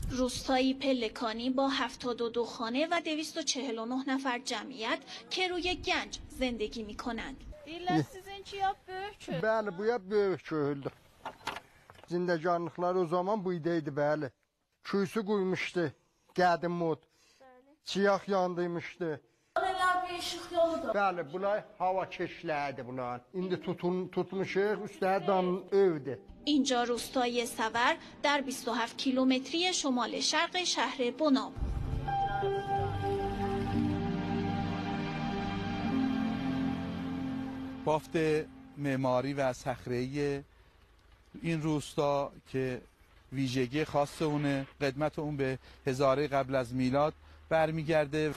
روستایی پلکانی با 72 خانه و 249 نفر جمعیت که روی گنج زندگی می کنند. بله باید büyük köydü. Zindecanlıklar o zaman buydaydı bəli. Kuyusu qoymuşdu, qədim mod. Çiyaq yandıymışdı. Bəli, bunlar hava keşlərdi bunlar. İndi tutmuşuq, üstlərdən övdü. اینجا روستای سور در 27 کیلومتری شمال شرق شهر بناب. بافت معماری و صخره‌ای این روستا که ویژگی خاص اونه، قدمت اون به هزاره قبل از میلاد برمیگرده.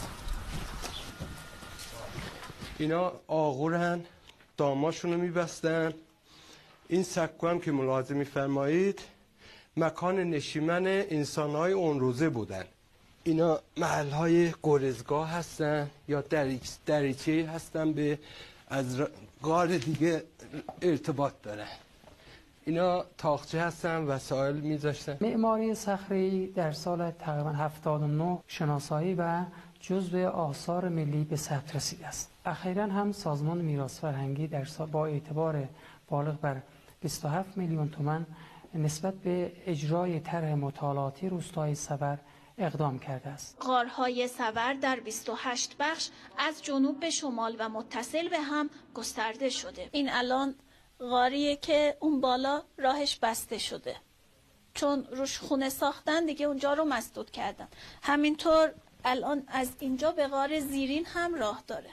اینا آغورن، داماشونو میبستن. این سکو هم که ملاحظه میفرمایید مکان نشیمن انسانهای اون روزه بودن. اینا محلهای گرزگاه هستن یا دریچه هستن به از غار دیگه ارتباط دارن. اینا تاقچه هستن وسایل میذاشتن. معماری صخره‌ای در سال تقریبا 79 شناسایی و جزو آثار ملی به ثبت رسیده است. اخیراً هم سازمان میراث فرهنگی در با اعتبار بالغ بر 27 میلیون تومان نسبت به اجرای طرح مطالعاتی روستای سور اقدام کرده است. غارهای سور در 28 بخش از جنوب به شمال و متصل به هم گسترده شده. این الان غاریه که اون بالا راهش بسته شده، چون روش خونه ساختن دیگه اونجا رو مسدود کردن. همینطور الان از اینجا به غار زیرین هم راه داره.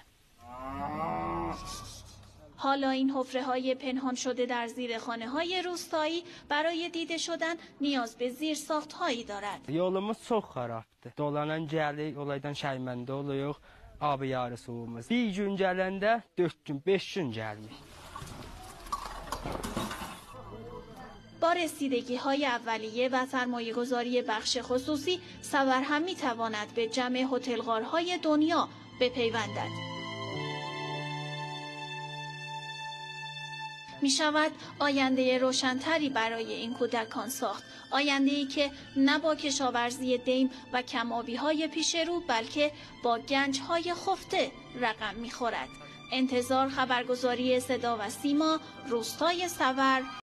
حالا این حفره‌های پنهان شده در زیر خانه‌های روستایی برای دیده شدن نیاز به زیرساخت‌هایی دارد. Yolumuz çox xarabdır. Dolanan gəlik, olaydan şərməndə oluyor, abi yarı suyumuz. Bir gün gələndə 4 gün, 5 gün gəlmir. با رسیدگی‌های اولیه و سرمایه‌گذاری بخش خصوصی، سور هم می‌تواند به جمع هتل‌غارهای دنیا بپیوندد. می شود آینده روشن‌تری برای این کودکان ساخت، آینده‌ای که نه با کشاورزی دیم و کم‌آبی‌های پیش رو بلکه با گنج‌های خفته رقم می‌خورد. انتظار خبرگزاری صدا و سیما، روستای سور.